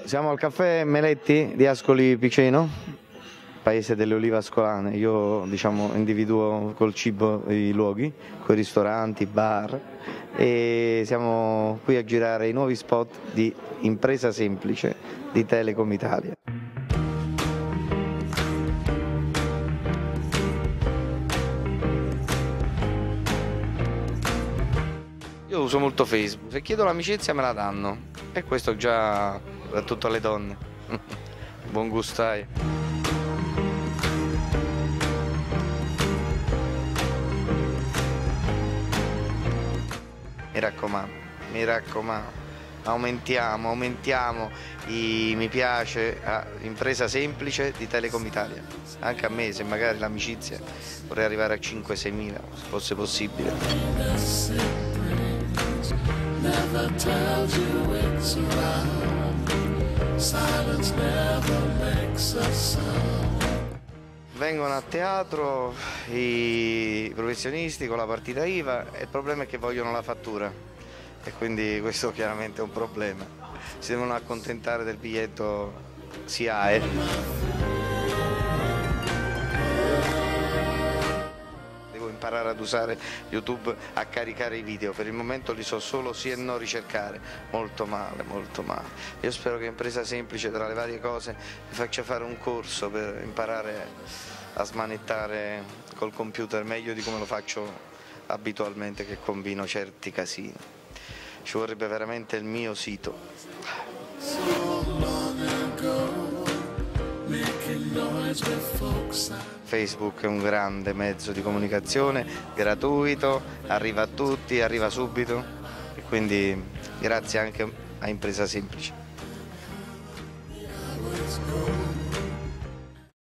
Siamo al caffè Meletti di Ascoli Piceno, paese delle olive ascolane. Io individuo col cibo i luoghi, con i ristoranti, bar, e siamo qui a girare i nuovi spot di Impresa Semplice di Telecom Italia. Io uso molto Facebook, se chiedo l'amicizia me la danno e questo già da tutte le donne. Buon gusto hai. Mi raccomando, aumentiamo i mi piace a Impresa Semplice di Telecom Italia. Anche a me, se magari l'amicizia vorrei arrivare a 5-6 mila, se fosse possibile. Never tells you it's around. Silence never makes a sound. Vengono a teatro i professionisti con la partita IVA e il problema è che vogliono la fattura e quindi questo chiaramente è un problema. Si devono accontentare del biglietto SIAE. Imparare ad usare YouTube a caricare i video, per il momento li so solo sì e no ricercare, molto male. Io spero che Impresa Semplice, tra le varie cose, mi faccia fare un corso per imparare a smanettare col computer meglio di come lo faccio abitualmente, che combino certi casini. Ci vorrebbe veramente il mio sito. Facebook è un grande mezzo di comunicazione, gratuito, arriva a tutti, arriva subito e quindi grazie anche a Impresa Semplice.